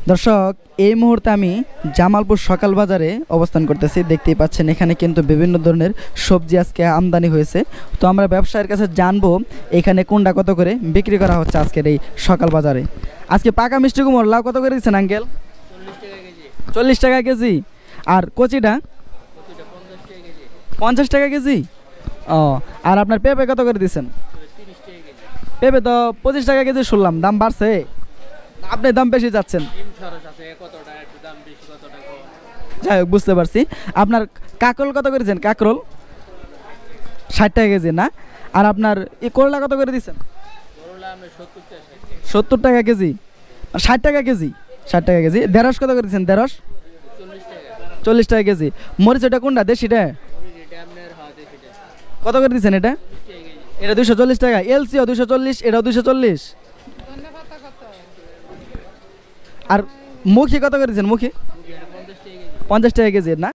দর্শক এই মুহূর্তে আমি জামালপুর সকাল বাজারে অবস্থান করতেছি। দেখতেই পাচ্ছেন এখানে কিন্তু বিভিন্ন ধরনের সবজি আজকে আমদানি হয়েছে। তো আমরা ব্যবসায়ীর কাছে জানবো এখানে কোনটা কত করে বিক্রি করা হচ্ছে আজকের এই সকাল বাজারে। আজকে পাকা মিষ্টি কুমড় লাউ কত করে দিচ্ছেন আঙ্কেল? 40 টাকা কেজি। আর কচিটা 50 টাকা কেজি। ও, আর আপনার পেঁপে কত করে দিচ্ছেন? পেঁপে তো 25 টাকা কেজি শুনলাম, দাম বাড়ছে, আপনি দাম বেশি যাচ্ছেন। যাই হোক, বুঝতে পারছি। আপনার কাঁকরোল কত করেছেন? কাঁকরোল 60 টাকা কেজি না? আর আপনার এই করলা কত করে দিচ্ছেন? 70 টাকা কেজি। 60 টাকা কেজি, 60 টাকা কেজি। ঢেঁড়স কত করেছেন? ঢেঁড়স 40 টাকা কেজি। মরিচ এটা কোনটা, দেশিটা? কত করে দিচ্ছেন এটা? এটা 240 টাকা। এলসিও 240, এটাও 240। আর মুখী কত করে দিচ্ছেন? মুখী 50 টাকা কেজি না?